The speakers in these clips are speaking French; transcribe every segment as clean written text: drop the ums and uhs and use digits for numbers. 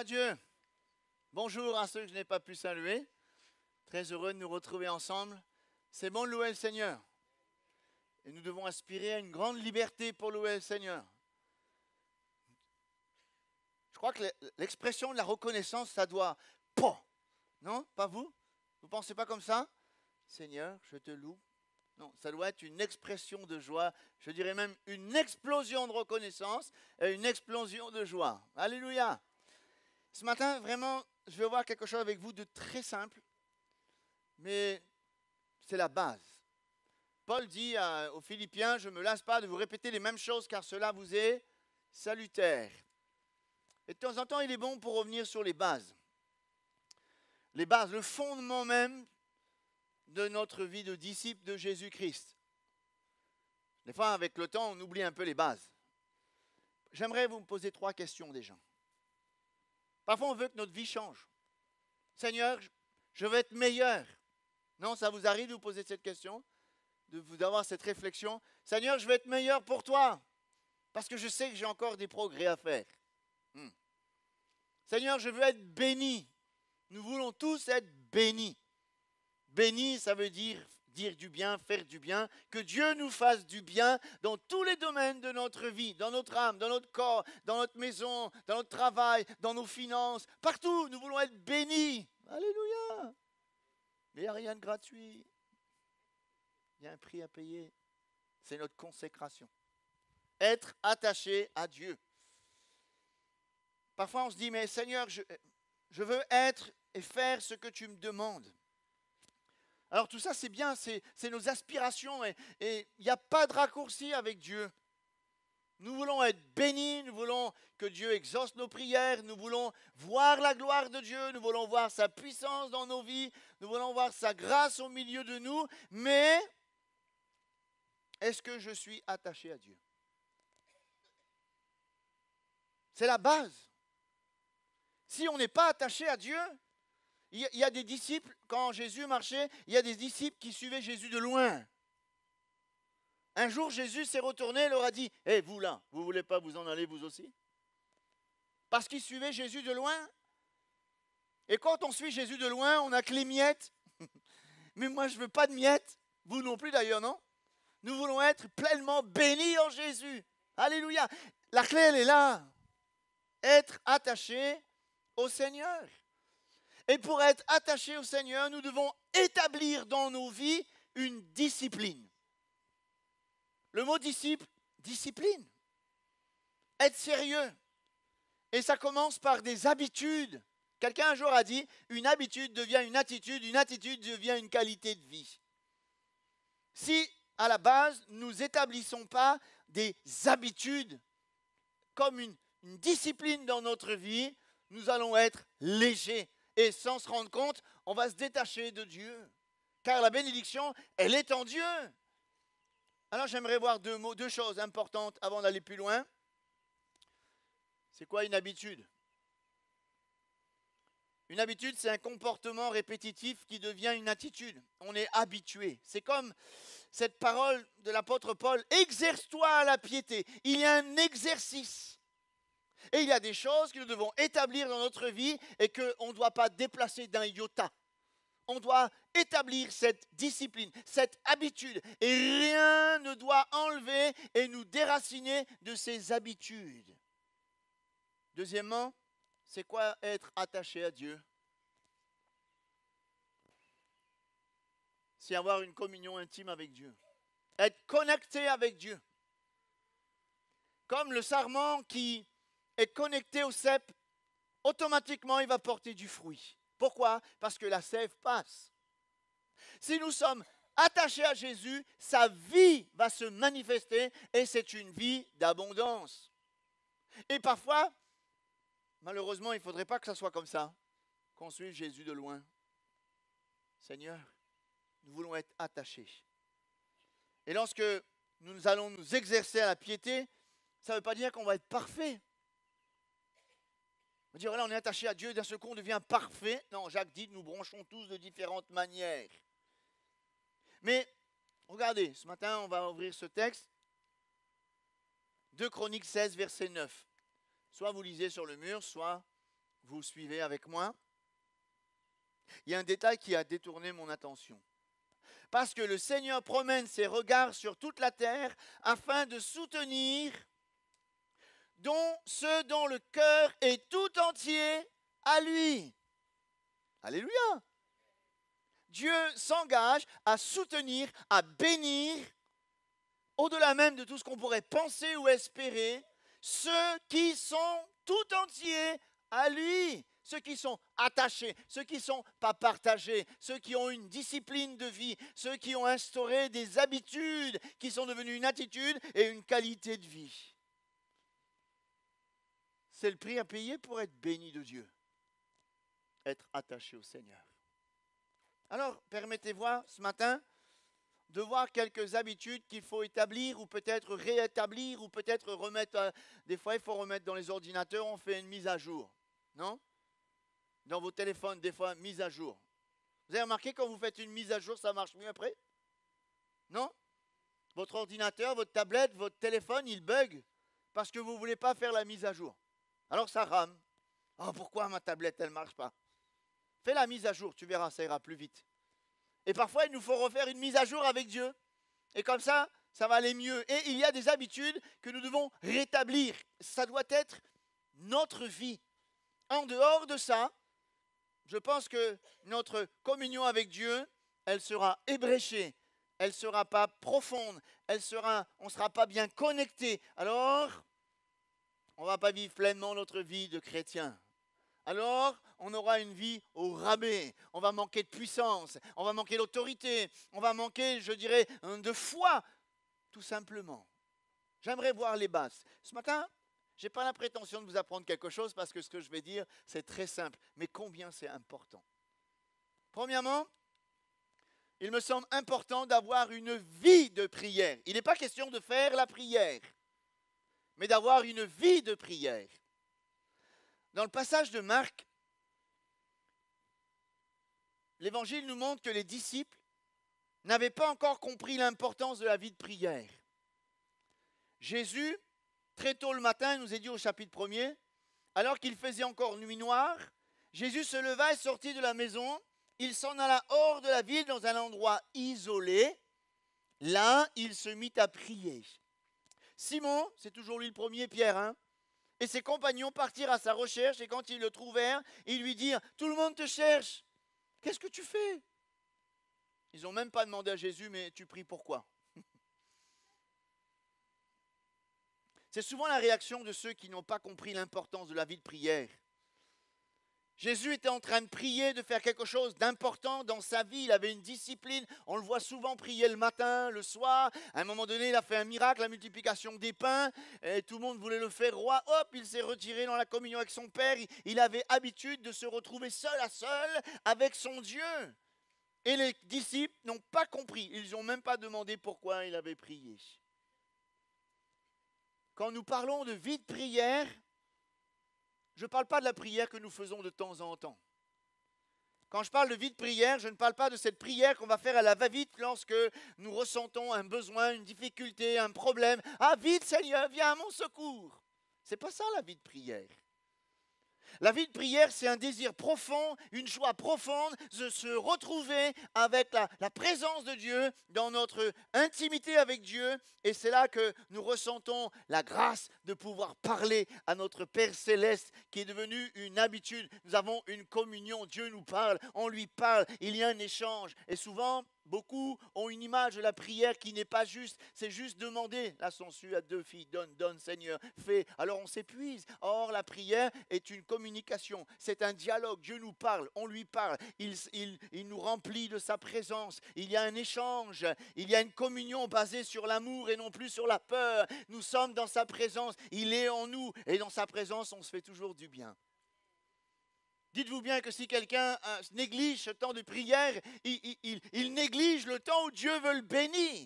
à Dieu. Bonjour à ceux que je n'ai pas pu saluer. Très heureux de nous retrouver ensemble. C'est bon de louer le Seigneur. Et nous devons aspirer à une grande liberté pour louer le Seigneur. Je crois que l'expression de la reconnaissance, ça doit... Non, pas vous? Vous ne pensez pas comme ça? Seigneur, je te loue. Non, ça doit être une expression de joie. Je dirais même une explosion de reconnaissance et une explosion de joie. Alléluia. Ce matin, vraiment, je vais voir quelque chose avec vous de très simple, mais c'est la base. Paul dit aux Philippiens, je ne me lasse pas de vous répéter les mêmes choses car cela vous est salutaire. Et de temps en temps, il est bon pour revenir sur les bases. Les bases, le fondement même de notre vie de disciple de Jésus-Christ. Des fois, avec le temps, on oublie un peu les bases. J'aimerais vous poser 3 questions déjà. Parfois, on veut que notre vie change. Seigneur, je veux être meilleur. Non, ça vous arrive de vous poser cette question, d'avoir cette réflexion. Seigneur, je veux être meilleur pour toi, parce que je sais que j'ai encore des progrès à faire. Seigneur, je veux être béni. Nous voulons tous être bénis. Béni, ça veut dire du bien, faire du bien, que Dieu nous fasse du bien dans tous les domaines de notre vie, dans notre âme, dans notre corps, dans notre maison, dans notre travail, dans nos finances, partout, nous voulons être bénis. Alléluia. Mais il n'y a rien de gratuit. Il y a un prix à payer. C'est notre consécration. Être attaché à Dieu. Parfois on se dit, mais Seigneur, je veux être et faire ce que tu me demandes. Alors tout ça c'est bien, c'est nos aspirations et il n'y a pas de raccourci avec Dieu. Nous voulons être bénis, nous voulons que Dieu exauce nos prières, nous voulons voir la gloire de Dieu, nous voulons voir sa puissance dans nos vies, nous voulons voir sa grâce au milieu de nous, mais est-ce que je suis attaché à Dieu? C'est la base. Si on n'est pas attaché à Dieu, il y a des disciples, quand Jésus marchait, il y a des disciples qui suivaient Jésus de loin. Un jour, Jésus s'est retourné et leur a dit, « Hé, vous là, vous ne voulez pas vous en aller vous aussi ?» Parce qu'ils suivaient Jésus de loin. Et quand on suit Jésus de loin, on n'a que les miettes. Mais moi, je ne veux pas de miettes. Vous non plus d'ailleurs, non? Nous voulons être pleinement bénis en Jésus. Alléluia. La clé, elle est là. Être attaché au Seigneur. Et pour être attaché au Seigneur, nous devons établir dans nos vies une discipline. Le mot disciple, discipline. Être sérieux. Et ça commence par des habitudes. Quelqu'un un jour a dit, une habitude devient une attitude devient une qualité de vie. Si, à la base, nous n'établissons pas des habitudes comme une discipline dans notre vie, nous allons être légers. Et sans se rendre compte, on va se détacher de Dieu. Car la bénédiction, elle est en Dieu. Alors j'aimerais voir deux choses importantes avant d'aller plus loin. C'est quoi une habitude? Une habitude, c'est un comportement répétitif qui devient une attitude. On est habitué. C'est comme cette parole de l'apôtre Paul, exerce-toi à la piété. Il y a un exercice. Et il y a des choses que nous devons établir dans notre vie et qu'on ne doit pas déplacer d'un iota. On doit établir cette discipline, cette habitude. Et rien ne doit enlever et nous déraciner de ces habitudes. Deuxièmement, c'est quoi être attaché à Dieu? C'est avoir une communion intime avec Dieu. Être connecté avec Dieu. Comme le sarment qui est connecté au cep, automatiquement il va porter du fruit. Pourquoi? Parce que la sève passe. Si nous sommes attachés à Jésus, sa vie va se manifester et c'est une vie d'abondance. Et parfois, malheureusement, il ne faudrait pas que ça soit comme ça, qu'on suive Jésus de loin. Seigneur, nous voulons être attachés. Et lorsque nous allons nous exercer à la piété, ça ne veut pas dire qu'on va être parfait. On va dire, voilà, on est attaché à Dieu, d'un seul coup, on devient parfait. Non, Jacques dit, nous bronchons tous de différentes manières. Mais, regardez, ce matin, on va ouvrir ce texte. 2 Chroniques 16, verset 9. Soit vous lisez sur le mur, soit Vous suivez avec moi? Il y a un détail qui a détourné mon attention. Parce que le Seigneur promène ses regards sur toute la terre afin de soutenir ceux dont le cœur est tout entier à lui. Alléluia! Dieu s'engage à soutenir, à bénir, au-delà même de tout ce qu'on pourrait penser ou espérer, ceux qui sont tout entiers à lui. Ceux qui sont attachés, ceux qui ne sont pas partagés, ceux qui ont une discipline de vie, ceux qui ont instauré des habitudes qui sont devenues une attitude et une qualité de vie. C'est le prix à payer pour être béni de Dieu, être attaché au Seigneur. Alors, permettez-moi ce matin de voir quelques habitudes qu'il faut établir ou peut-être réétablir ou peut-être remettre. Des fois, il faut remettre dans les ordinateurs, on fait une mise à jour, non? Dans vos téléphones, des fois, mise à jour. Vous avez remarqué quand vous faites une mise à jour, ça marche mieux après? Non? Votre ordinateur, votre tablette, votre téléphone, il bug parce que vous ne voulez pas faire la mise à jour. Alors ça rame. Oh, pourquoi ma tablette, elle ne marche pas? Fais la mise à jour, tu verras, ça ira plus vite. Et parfois, il nous faut refaire une mise à jour avec Dieu. Et comme ça va aller mieux. Et il y a des habitudes que nous devons rétablir. Ça doit être notre vie. En dehors de ça, je pense que notre communion avec Dieu, elle sera ébréchée, elle ne sera pas profonde, on ne sera pas bien connecté. Alors, on ne va pas vivre pleinement notre vie de chrétien. Alors, on aura une vie au rabais, on va manquer de puissance, on va manquer d'autorité, on va manquer, je dirais, de foi, tout simplement. J'aimerais voir les bases. Ce matin, je n'ai pas la prétention de vous apprendre quelque chose parce que ce que je vais dire, c'est très simple. Mais combien c'est important. Premièrement, il me semble important d'avoir une vie de prière. Il n'est pas question de faire la prière, mais d'avoir une vie de prière. Dans le passage de Marc, l'Évangile nous montre que les disciples n'avaient pas encore compris l'importance de la vie de prière. Jésus, très tôt le matin, il nous est dit au chapitre 1er, alors qu'il faisait encore nuit noire, Jésus se leva et sortit de la maison. Il s'en alla hors de la ville dans un endroit isolé. Là, il se mit à prier. Simon, c'est toujours lui le premier, Pierre, et ses compagnons partirent à sa recherche, et quand ils le trouvèrent, ils lui dirent « Tout le monde te cherche, qu'est-ce que tu fais ?» Ils n'ont même pas demandé à Jésus « Mais tu pries pourquoi ?» C'est souvent la réaction de ceux qui n'ont pas compris l'importance de la vie de prière. Jésus était en train de prier, de faire quelque chose d'important dans sa vie. Il avait une discipline. On le voit souvent prier le matin, le soir. À un moment donné, il a fait un miracle, la multiplication des pains. Et tout le monde voulait le faire roi. Hop, il s'est retiré dans la communion avec son Père. Il avait habitude de se retrouver seul à seul avec son Dieu. Et les disciples n'ont pas compris. Ils n'ont même pas demandé pourquoi il avait prié. Quand nous parlons de vie de prière, je ne parle pas de la prière que nous faisons de temps en temps. Quand je parle de vie de prière, je ne parle pas de cette prière qu'on va faire à la va-vite lorsque nous ressentons un besoin, une difficulté, un problème. Ah, vite Seigneur, viens à mon secours. Ce n'est pas ça la vie de prière. La vie de prière, c'est un désir profond, une joie profonde de se retrouver avec la présence de Dieu dans notre intimité avec Dieu. Et c'est là que nous ressentons la grâce de pouvoir parler à notre Père Céleste qui est devenu une habitude. Nous avons une communion, Dieu nous parle, on lui parle, il y a un échange. Et souvent, beaucoup ont une image de la prière qui n'est pas juste. C'est juste demander la sangsue à 2 filles. Donne Seigneur, fais. Alors on s'épuise. Or la prière est une communication. C'est un dialogue. Dieu nous parle, on lui parle. Il nous remplit de sa présence. Il y a un échange. Il y a une communion basée sur l'amour et non plus sur la peur. Nous sommes dans sa présence. Il est en nous. Et dans sa présence, on se fait toujours du bien. Dites-vous bien que si quelqu'un néglige ce temps de prière, il néglige le temps où Dieu veut le bénir.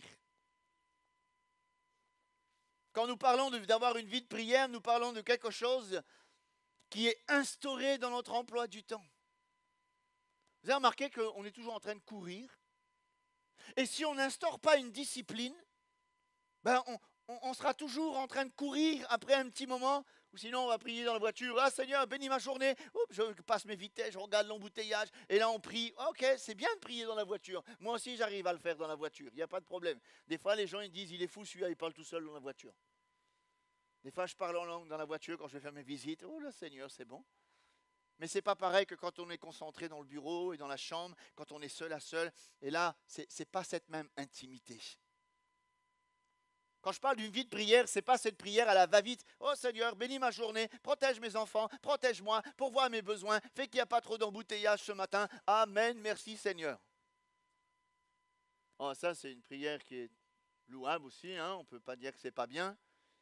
Quand nous parlons d'avoir une vie de prière, nous parlons de quelque chose qui est instauré dans notre emploi du temps. Vous avez remarqué qu'on est toujours en train de courir. Et si on n'instaure pas une discipline, on sera toujours en train de courir après un petit moment. Ou sinon, on va prier dans la voiture. Ah Seigneur, bénis ma journée. Oups, je passe mes vitesses, je regarde l'embouteillage. Et là, on prie. Ok, c'est bien de prier dans la voiture. Moi aussi, j'arrive à le faire dans la voiture. Il n'y a pas de problème. Des fois, les gens ils disent, il est fou celui-là, il parle tout seul dans la voiture. Des fois, je parle en langue dans la voiture quand je vais faire mes visites. Oh le Seigneur, c'est bon. Mais c'est pas pareil que quand on est concentré dans le bureau et dans la chambre, quand on est seul à seul. Et là, c'est pas cette même intimité. Quand je parle d'une vie de prière, c'est pas cette prière à la va-vite. Oh Seigneur, bénis ma journée, protège mes enfants, protège-moi, pourvois mes besoins, fais qu'il n'y a pas trop d'embouteillage ce matin. Amen, merci Seigneur. Oh, ça, c'est une prière qui est louable aussi, hein? On ne peut pas dire que c'est pas bien.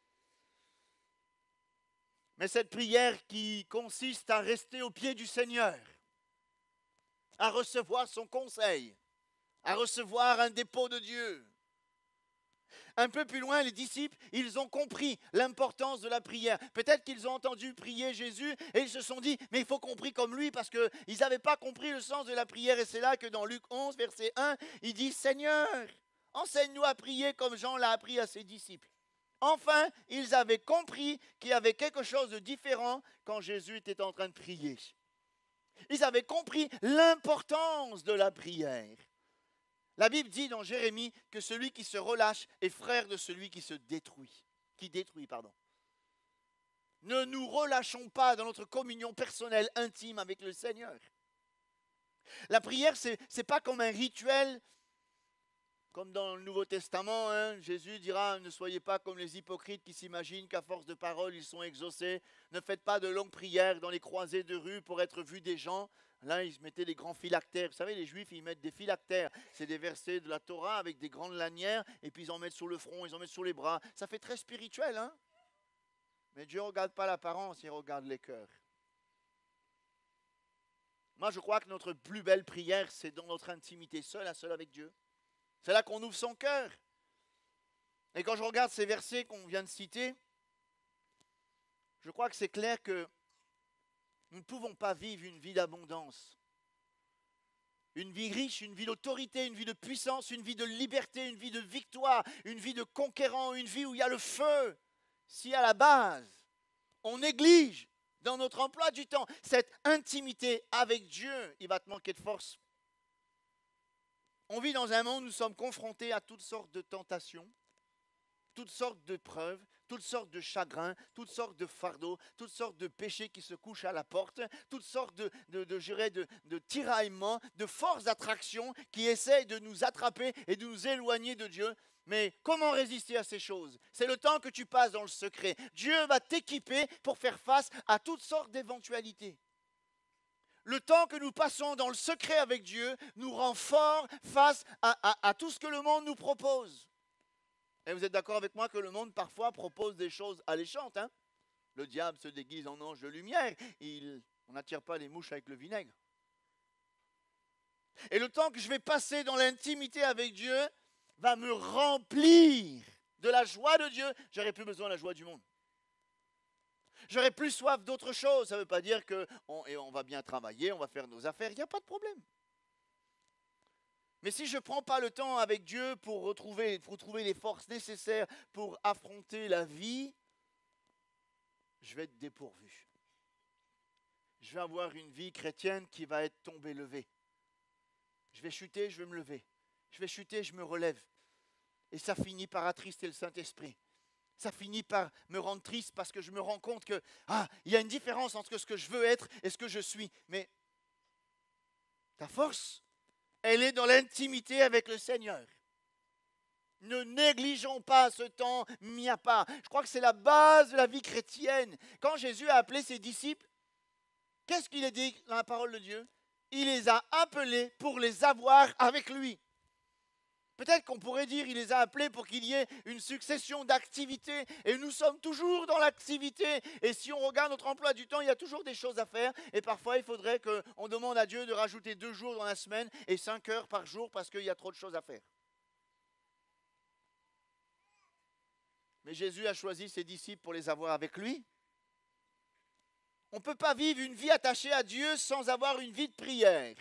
Mais cette prière qui consiste à rester au pied du Seigneur, à recevoir son conseil, à recevoir un dépôt de Dieu. Un peu plus loin, les disciples, ils ont compris l'importance de la prière. Peut-être qu'ils ont entendu prier Jésus et ils se sont dit, mais il faut qu'on prie comme lui parce qu'ils n'avaient pas compris le sens de la prière. Et c'est là que dans Luc 11, verset 1, il dit, Seigneur, enseigne-nous à prier comme Jean l'a appris à ses disciples. Enfin, ils avaient compris qu'il y avait quelque chose de différent quand Jésus était en train de prier. Ils avaient compris l'importance de la prière. La Bible dit dans Jérémie que celui qui se relâche est frère de celui qui se détruit. Ne nous relâchons pas dans notre communion personnelle intime avec le Seigneur. La prière, c'est pas comme un rituel. Comme dans le Nouveau Testament, hein, Jésus dira, ne soyez pas comme les hypocrites qui s'imaginent qu'à force de paroles, ils sont exaucés. Ne faites pas de longues prières dans les croisées de rue pour être vus des gens. Là, ils mettaient des grands phylactères. Vous savez, les Juifs, ils mettent des phylactères. C'est des versets de la Torah avec des grandes lanières, et puis ils en mettent sur le front, ils en mettent sur les bras. Ça fait très spirituel, hein? Mais Dieu ne regarde pas l'apparence, il regarde les cœurs. Moi, je crois que notre plus belle prière, c'est dans notre intimité, seul à seul avec Dieu. C'est là qu'on ouvre son cœur. Et quand je regarde ces versets qu'on vient de citer, je crois que c'est clair que nous ne pouvons pas vivre une vie d'abondance, une vie riche, une vie d'autorité, une vie de puissance, une vie de liberté, une vie de victoire, une vie de conquérant, une vie où il y a le feu, si à la base, on néglige dans notre emploi du temps cette intimité avec Dieu, il va te manquer de force. On vit dans un monde où nous sommes confrontés à toutes sortes de tentations, toutes sortes de preuves, toutes sortes de chagrins, toutes sortes de fardeaux, toutes sortes de péchés qui se couchent à la porte, toutes sortes de tiraillements, de forces d'attraction qui essayent de nous attraper et de nous éloigner de Dieu. Mais comment résister à ces choses? C'est le temps que tu passes dans le secret. Dieu va t'équiper pour faire face à toutes sortes d'éventualités. Le temps que nous passons dans le secret avec Dieu nous rend forts face à tout ce que le monde nous propose. Et vous êtes d'accord avec moi que le monde parfois propose des choses alléchantes, hein? Le diable se déguise en ange de lumière. On n'attire pas les mouches avec le vinaigre. Et le temps que je vais passer dans l'intimité avec Dieu va me remplir de la joie de Dieu. J'aurai plus besoin de la joie du monde. J'aurai plus soif d'autre chose. Ça ne veut pas dire qu'on va bien travailler, on va faire nos affaires. Il n'y a pas de problème. Mais si je ne prends pas le temps avec Dieu pour trouver les forces nécessaires pour affronter la vie, je vais être dépourvu. Je vais avoir une vie chrétienne qui va être tombée-levée. Je vais chuter, je vais me lever. Je vais chuter, je me relève. Et ça finit par attrister le Saint-Esprit. Ça finit par me rendre triste parce que je me rends compte que il y a une différence entre ce que je veux être et ce que je suis. Mais ta force, elle est dans l'intimité avec le Seigneur. Ne négligeons pas ce temps mis à part. Je crois que c'est la base de la vie chrétienne. Quand Jésus a appelé ses disciples, qu'est-ce qu'il a dit dans la parole de Dieu? Il les a appelés pour les avoir avec lui. Peut-être qu'on pourrait dire qu'il les a appelés pour qu'il y ait une succession d'activités. Et nous sommes toujours dans l'activité. Et si on regarde notre emploi du temps, il y a toujours des choses à faire. Et parfois, il faudrait qu'on demande à Dieu de rajouter 2 jours dans la semaine et 5 heures par jour parce qu'il y a trop de choses à faire. Mais Jésus a choisi ses disciples pour les avoir avec lui. On ne peut pas vivre une vie attachée à Dieu sans avoir une vie de prière.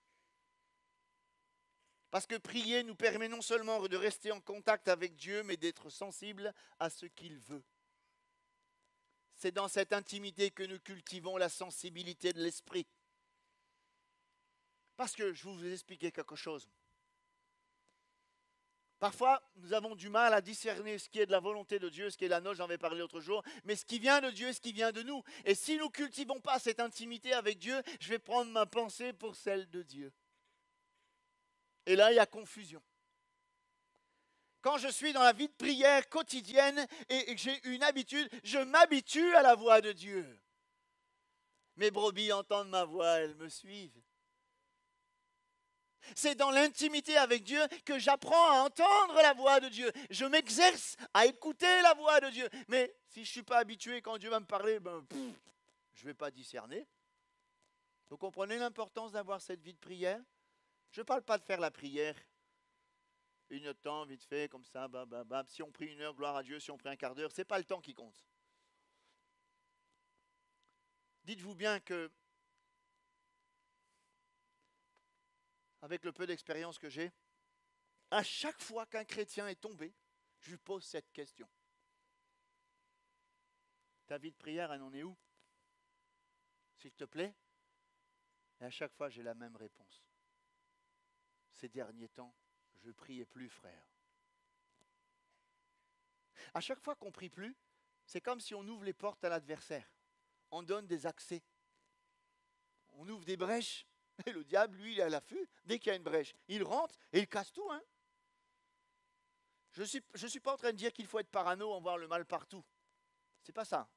Parce que prier nous permet non seulement de rester en contact avec Dieu, mais d'être sensible à ce qu'il veut. c'est dans cette intimité que nous cultivons la sensibilité de l'esprit. Parce que je vais vous expliquer quelque chose. Parfois, nous avons du mal à discerner ce qui est de la volonté de Dieu, ce qui est la nôtre, j'en vais parler l'autre jour, mais ce qui vient de Dieu, ce qui vient de nous. Et si nous ne cultivons pas cette intimité avec Dieu, je vais prendre ma pensée pour celle de Dieu. Et là, il y a confusion. Quand je suis dans la vie de prière quotidienne et que j'ai une habitude, je m'habitue à la voix de Dieu. Mes brebis entendent ma voix, elles me suivent. C'est dans l'intimité avec Dieu que j'apprends à entendre la voix de Dieu. Je m'exerce à écouter la voix de Dieu. Mais si je ne suis pas habitué, quand Dieu va me parler, je ne vais pas discerner. Vous comprenez l'importance d'avoir cette vie de prière? Je ne parle pas de faire la prière une temps, vite fait, comme ça, si on prie 1 heure, gloire à Dieu, si on prie un quart d'heure, ce n'est pas le temps qui compte. Dites-vous bien que, avec le peu d'expérience que j'ai, à chaque fois qu'un chrétien est tombé, je lui pose cette question. Ta vie de prière, elle en est où? S'il te plaît? Et à chaque fois, j'ai la même réponse. Ces derniers temps, je ne priais plus, frère. À chaque fois qu'on ne prie plus, c'est comme si on ouvre les portes à l'adversaire. On donne des accès. On ouvre des brèches. Et le diable, lui, il est à l'affût. Dès qu'il y a une brèche, il rentre et il casse tout. Hein. Je suis pas en train de dire qu'il faut être parano en voir le mal partout. C'est pas ça.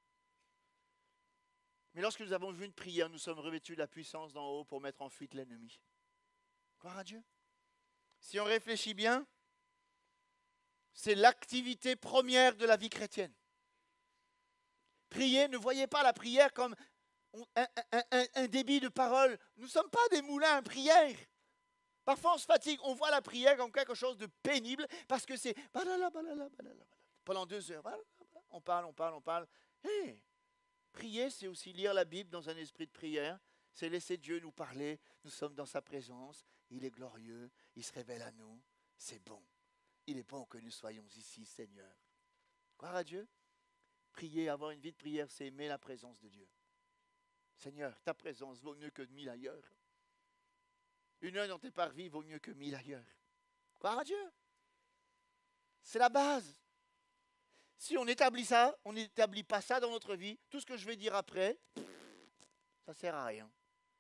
Mais lorsque nous avons vu une prière, nous sommes revêtus de la puissance d'en haut pour mettre en fuite l'ennemi. Gloire à Dieu. Si on réfléchit bien, c'est l'activité première de la vie chrétienne. Prier, ne voyez pas la prière comme un débit de parole. Nous ne sommes pas des moulins à prière. Parfois on se fatigue, on voit la prière comme quelque chose de pénible parce que c'est pendant 2 heures. On parle. Hey, prier, c'est aussi lire la Bible dans un esprit de prière. C'est laisser Dieu nous parler. Nous sommes dans sa présence. Il est glorieux. Il se révèle à nous. C'est bon. Il est bon que nous soyons ici, Seigneur. Gloire à Dieu. Prier, avoir une vie de prière, c'est aimer la présence de Dieu. Seigneur, ta présence vaut mieux que 1000 ailleurs. 1 heure dans tes parvis vaut mieux que 1000 ailleurs. Gloire à Dieu. C'est la base. Si on établit ça, on n'établit pas ça dans notre vie, tout ce que je vais dire après, ça ne sert à rien.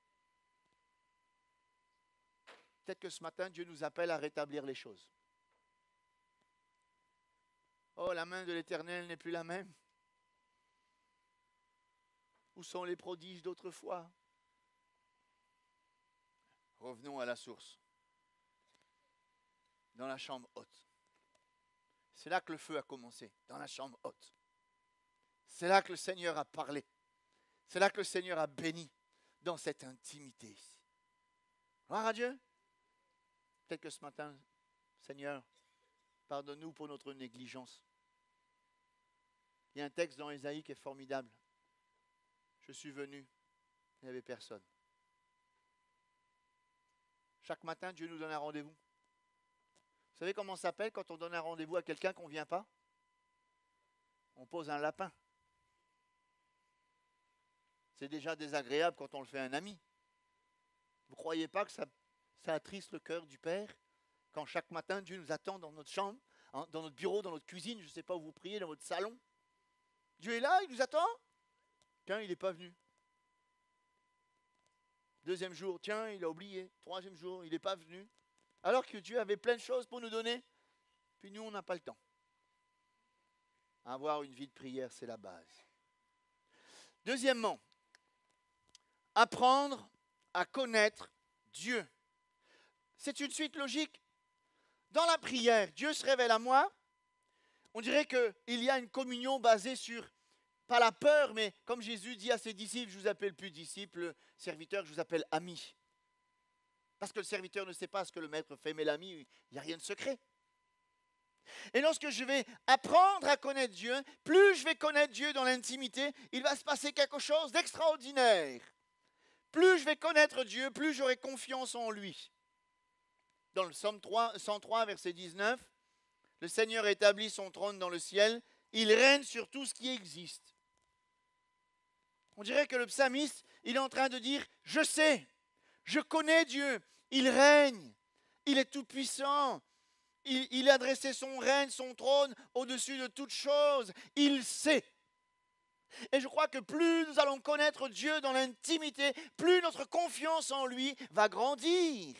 Peut-être que ce matin, Dieu nous appelle à rétablir les choses. Oh, la main de l'Éternel n'est plus la même. Où sont les prodiges d'autrefois? Revenons à la source. Dans la chambre haute. C'est là que le feu a commencé, dans la chambre haute. C'est là que le Seigneur a parlé. C'est là que le Seigneur a béni, dans cette intimité ici. Gloire à Dieu. Peut-être que ce matin, Seigneur, pardonne-nous pour notre négligence. Il y a un texte dans Ésaïe qui est formidable. Je suis venu, il n'y avait personne. Chaque matin, Dieu nous donne un rendez-vous. Vous savez comment ça s'appelle quand on donne un rendez-vous à quelqu'un qu'on ne vient pas? On pose un lapin. C'est déjà désagréable quand on le fait à un ami. Vous ne croyez pas que ça attriste le cœur du Père quand chaque matin Dieu nous attend dans notre chambre, dans notre bureau, dans notre cuisine, je ne sais pas où vous priez, dans votre salon. Dieu est là, il nous attend. Tiens, il n'est pas venu. 2e jour, tiens, il a oublié. 3e jour, il n'est pas venu. Alors que Dieu avait plein de choses pour nous donner. Puis nous, on n'a pas le temps. Avoir une vie de prière, c'est la base. Deuxièmement, apprendre à connaître Dieu. C'est une suite logique. Dans la prière, Dieu se révèle à moi. On dirait qu'il y a une communion basée sur, pas la peur, mais comme Jésus dit à ses disciples, je vous appelle plus disciples, serviteurs, je vous appelle amis. Parce que le serviteur ne sait pas ce que le maître fait, mais l'ami, il n'y a rien de secret. Et lorsque je vais apprendre à connaître Dieu, plus je vais connaître Dieu dans l'intimité, il va se passer quelque chose d'extraordinaire. Plus je vais connaître Dieu, plus j'aurai confiance en lui. Dans le psaume 103, verset 19, le Seigneur établit son trône dans le ciel, il règne sur tout ce qui existe. On dirait que le psalmiste, il est en train de dire, je sais, je connais Dieu, il règne, il est tout-puissant, il a dressé son règne, son trône au-dessus de toutes choses, il sait. Et je crois que plus nous allons connaître Dieu dans l'intimité, plus notre confiance en lui va grandir.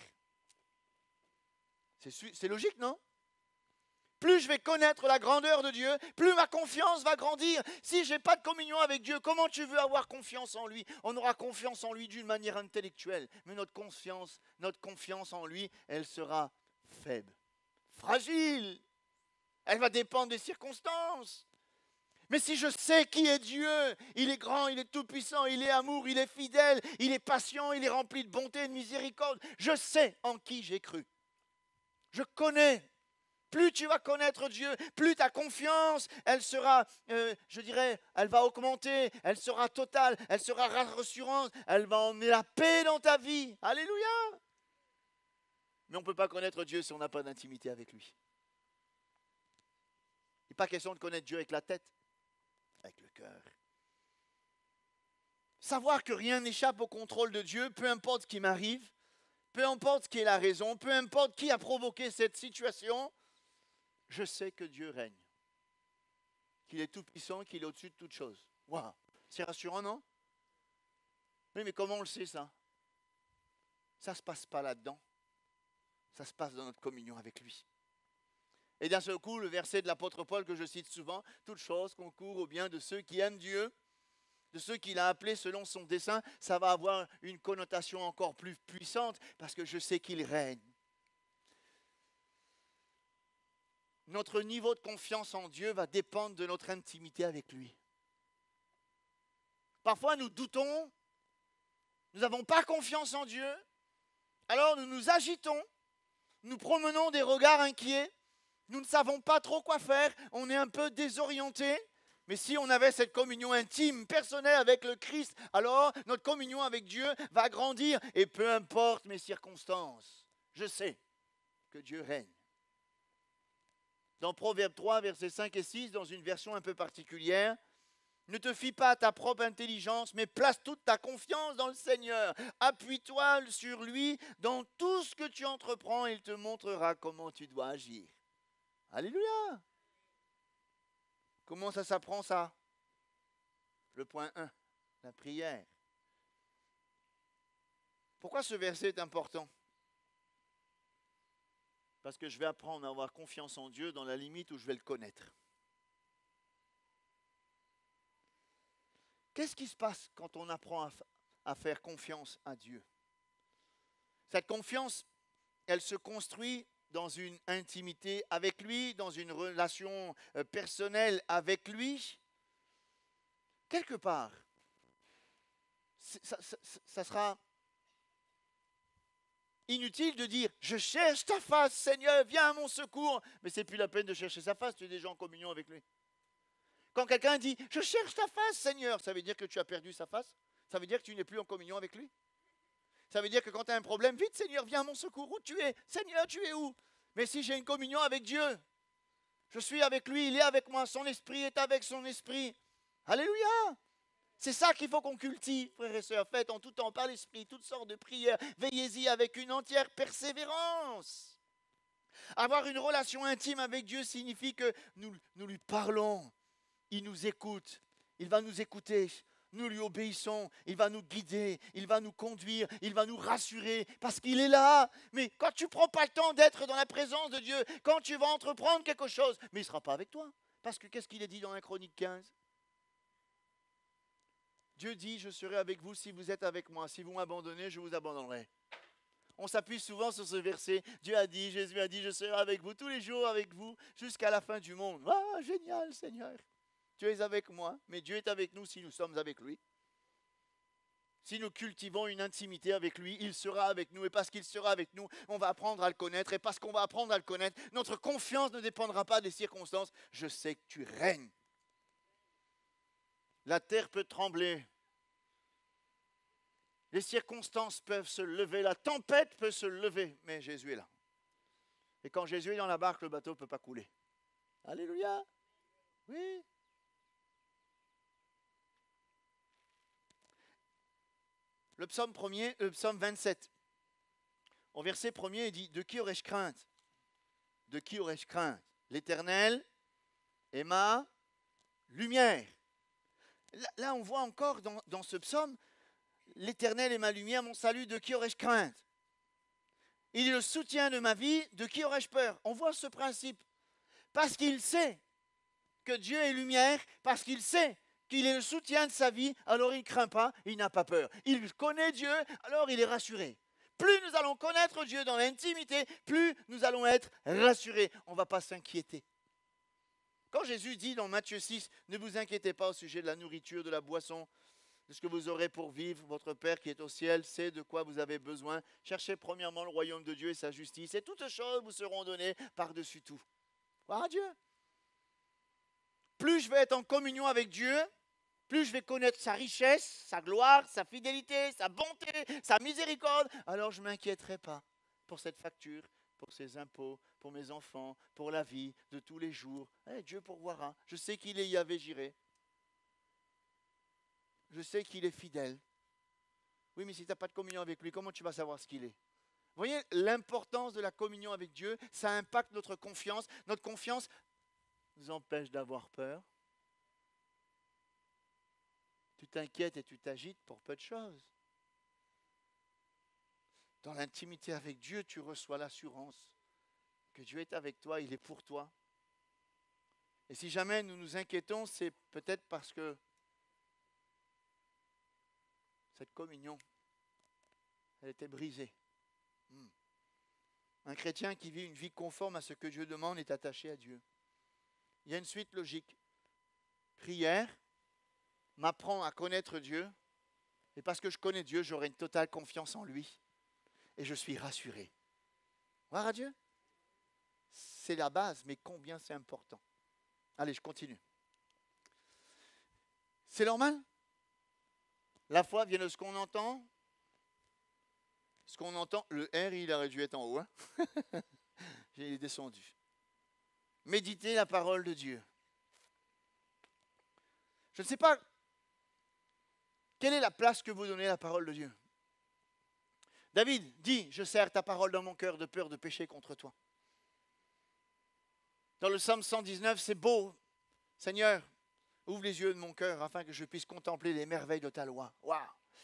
C'est logique, non? Plus je vais connaître la grandeur de Dieu, plus ma confiance va grandir. Si je n'ai pas de communion avec Dieu, comment tu veux avoir confiance en lui? On aura confiance en lui d'une manière intellectuelle, mais notre confiance en lui, elle sera faible, fragile. Elle va dépendre des circonstances. Mais si je sais qui est Dieu, il est grand, il est tout-puissant, il est amour, il est fidèle, il est patient, il est rempli de bonté et de miséricorde, je sais en qui j'ai cru. Je connais. Plus tu vas connaître Dieu, plus ta confiance, elle sera, elle va augmenter, elle sera totale, elle sera rassurante, elle va emmener la paix dans ta vie. Alléluia! Mais on ne peut pas connaître Dieu si on n'a pas d'intimité avec lui. Il n'est pas question de connaître Dieu avec la tête, avec le cœur. Savoir que rien n'échappe au contrôle de Dieu, peu importe ce qui m'arrive, peu importe ce qui est la raison, peu importe qui a provoqué cette situation, je sais que Dieu règne, qu'il est tout puissant, qu'il est au-dessus de toutes choses. Waouh, c'est rassurant, non? Oui, mais comment on le sait ça? Ça ne se passe pas là-dedans. Ça se passe dans notre communion avec lui. Et d'un seul coup, le verset de l'apôtre Paul que je cite souvent, toute chose concourt au bien de ceux qui aiment Dieu, de ceux qu'il a appelés selon son dessein, ça va avoir une connotation encore plus puissante parce que je sais qu'il règne. Notre niveau de confiance en Dieu va dépendre de notre intimité avec lui. Parfois, nous doutons, nous n'avons pas confiance en Dieu, alors nous nous agitons, nous promenons des regards inquiets, nous ne savons pas trop quoi faire, on est un peu désorienté. Mais si on avait cette communion intime, personnelle avec le Christ, alors notre communion avec Dieu va grandir. Et peu importe mes circonstances, je sais que Dieu règne. Dans Proverbe 3, versets 5 et 6, dans une version un peu particulière, ne te fie pas à ta propre intelligence, mais place toute ta confiance dans le Seigneur. Appuie-toi sur lui dans tout ce que tu entreprends, et il te montrera comment tu dois agir. Alléluia! Comment ça s'apprend ça? Le point 1, la prière. Pourquoi ce verset est important? Parce que je vais apprendre à avoir confiance en Dieu dans la limite où je vais le connaître. Qu'est-ce qui se passe quand on apprend à faire confiance à Dieu? Cette confiance, elle se construit dans une intimité avec lui, dans une relation personnelle avec lui. Quelque part, ça sera inutile de dire « Je cherche ta face, Seigneur, viens à mon secours ». Mais c'est plus la peine de chercher sa face, tu es déjà en communion avec lui. Quand quelqu'un dit « Je cherche ta face, Seigneur », ça veut dire que tu as perdu sa face? Ça veut dire que tu n'es plus en communion avec lui? Ça veut dire que quand tu as un problème, vite Seigneur, viens à mon secours. Où tu es? Seigneur, tu es où? Mais si j'ai une communion avec Dieu, je suis avec lui, il est avec moi, son esprit est avec son esprit. Alléluia! C'est ça qu'il faut qu'on cultive, frères et sœurs. Faites en tout temps par l'esprit toutes sortes de prières. Veillez-y avec une entière persévérance. Avoir une relation intime avec Dieu signifie que nous lui parlons. Il nous écoute. Il va nous écouter. Nous lui obéissons. Il va nous guider. Il va nous conduire. Il va nous rassurer parce qu'il est là. Mais quand tu ne prends pas le temps d'être dans la présence de Dieu, quand tu vas entreprendre quelque chose, mais il ne sera pas avec toi. Parce que qu'est-ce qu'il est dit dans la Chronique 15? Dieu dit, je serai avec vous si vous êtes avec moi. Si vous m'abandonnez, je vous abandonnerai. On s'appuie souvent sur ce verset. Dieu a dit, Jésus a dit, je serai avec vous tous les jours avec vous jusqu'à la fin du monde. Ah, génial, Seigneur. Tu es avec moi, mais Dieu est avec nous si nous sommes avec lui. Si nous cultivons une intimité avec lui, il sera avec nous. Et parce qu'il sera avec nous, on va apprendre à le connaître. Et parce qu'on va apprendre à le connaître, notre confiance ne dépendra pas des circonstances. Je sais que tu règnes. La terre peut trembler. Les circonstances peuvent se lever. La tempête peut se lever. Mais Jésus est là. Et quand Jésus est dans la barque, le bateau ne peut pas couler. Alléluia. Oui. Le psaume 1er, le psaume 27. Au verset 1er, il dit « De qui aurais-je crainte? De qui aurais-je crainte? L'Éternel est ma lumière. » Là, on voit encore dans ce psaume, « L'Éternel est ma lumière, mon salut, de qui aurais-je crainte? Il est le soutien de ma vie, de qui aurais-je peur? » On voit ce principe. Parce qu'il sait que Dieu est lumière, parce qu'il sait qu'il est le soutien de sa vie, alors il ne craint pas, il n'a pas peur. Il connaît Dieu, alors il est rassuré. Plus nous allons connaître Dieu dans l'intimité, plus nous allons être rassurés. On ne va pas s'inquiéter. Quand Jésus dit dans Matthieu 6, « Ne vous inquiétez pas au sujet de la nourriture, de la boisson, de ce que vous aurez pour vivre. Votre Père qui est au ciel sait de quoi vous avez besoin. Cherchez premièrement le royaume de Dieu et sa justice, et toutes choses vous seront données par-dessus tout. » Gloire à Dieu. Plus je vais être en communion avec Dieu, plus je vais connaître sa richesse, sa gloire, sa fidélité, sa bonté, sa miséricorde, alors je ne m'inquiéterai pas pour cette facture, pour ces impôts, pour mes enfants, pour la vie de tous les jours. Dieu pourvoira. Je sais qu'il est Yahvé Jireh. Je sais qu'il est fidèle. Oui, mais si tu n'as pas de communion avec lui, comment tu vas savoir ce qu'il est? Vous voyez l'importance de la communion avec Dieu, ça impacte notre confiance. Notre confiance nous empêche d'avoir peur. Tu t'inquiètes et tu t'agites pour peu de choses. Dans l'intimité avec Dieu, tu reçois l'assurance que Dieu est avec toi, il est pour toi. Et si jamais nous nous inquiétons, c'est peut-être parce que cette communion, elle était brisée. Un chrétien qui vit une vie conforme à ce que Dieu demande est attaché à Dieu. Il y a une suite logique. Prière m'apprend à connaître Dieu, et parce que je connais Dieu, j'aurai une totale confiance en lui, et je suis rassuré. Gloire à Dieu. C'est la base, mais combien c'est important. Allez, je continue. C'est normal. La foi vient de ce qu'on entend. Ce qu'on entend, le R, il aurait dû être en haut. Hein. Il est descendu. Méditer la parole de Dieu. Je ne sais pas quelle est la place que vous donnez à la parole de Dieu. David dit, je serre ta parole dans mon cœur de peur de pécher contre toi. Dans le psaume 119, c'est beau. Seigneur, ouvre les yeux de mon cœur afin que je puisse contempler les merveilles de ta loi. Waouh!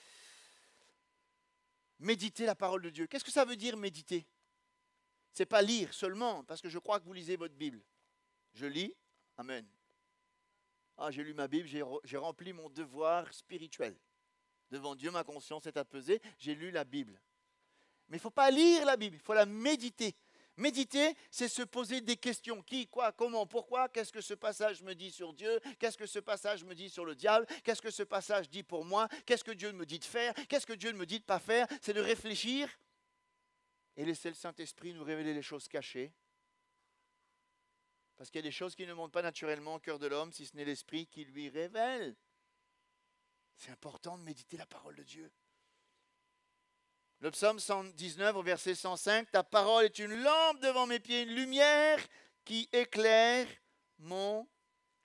Méditer la parole de Dieu. Qu'est-ce que ça veut dire méditer? Ce n'est pas lire seulement, parce que je crois que vous lisez votre Bible. Je lis, amen. Ah, j'ai lu ma Bible, j'ai rempli mon devoir spirituel. Devant Dieu, ma conscience est apaisée, j'ai lu la Bible. Mais il ne faut pas lire la Bible, il faut la méditer. Méditer, c'est se poser des questions. Qui, quoi, comment, pourquoi? Qu'est-ce que ce passage me dit sur Dieu? Qu'est-ce que ce passage me dit sur le diable? Qu'est-ce que ce passage dit pour moi? Qu'est-ce que Dieu me dit de faire? Qu'est-ce que Dieu me dit de ne pas faire? C'est de réfléchir et laisser le Saint-Esprit nous révéler les choses cachées. Parce qu'il y a des choses qui ne montent pas naturellement au cœur de l'homme, si ce n'est l'Esprit qui lui révèle. C'est important de méditer la parole de Dieu. Le psaume 119 au verset 105, « Ta parole est une lampe devant mes pieds, une lumière qui éclaire mon chemin. »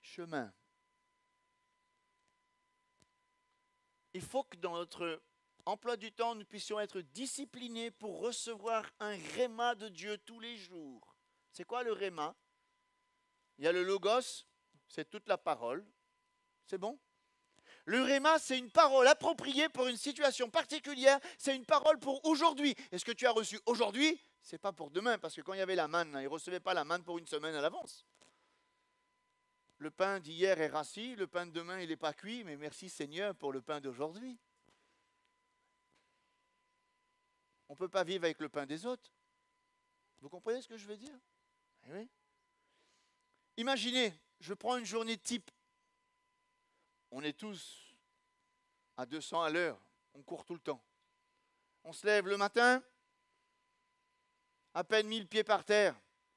Il faut que dans notre emploi du temps, nous puissions être disciplinés pour recevoir un réma de Dieu tous les jours. C'est quoi le réma? Il y a le logos, c'est toute la parole. C'est bon? Le réma, c'est une parole appropriée pour une situation particulière. C'est une parole pour aujourd'hui. Et ce que tu as reçu aujourd'hui, ce n'est pas pour demain. Parce que quand il y avait la manne, ils ne recevaient pas la manne pour une semaine à l'avance. Le pain d'hier est rassis, le pain de demain, il n'est pas cuit. Mais merci Seigneur pour le pain d'aujourd'hui. On ne peut pas vivre avec le pain des autres. Vous comprenez ce que je veux dire? Oui. Imaginez, je prends une journée type. On est tous à 200 à l'heure, on court tout le temps. On se lève le matin, à peine 1000 pieds par terre.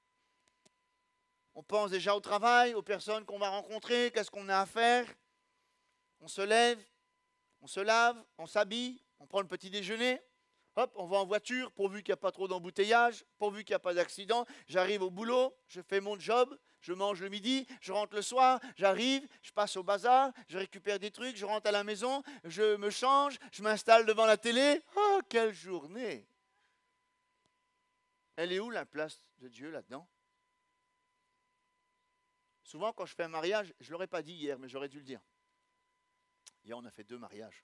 On pense déjà au travail, aux personnes qu'on va rencontrer, qu'est-ce qu'on a à faire. On se lève, on se lave, on s'habille, on prend le petit déjeuner. Hop, on va en voiture, pourvu qu'il n'y a pas trop d'embouteillage, pourvu qu'il n'y a pas d'accident. J'arrive au boulot, je fais mon job, Je mange le midi, je rentre le soir, j'arrive, je passe au bazar, je récupère des trucs, je rentre à la maison, je me change, je m'installe devant la télé. Oh, quelle journée! Elle est où la place de Dieu là-dedans? Souvent, quand je fais un mariage, je ne l'aurais pas dit hier, mais j'aurais dû le dire. Hier, on a fait 2 mariages.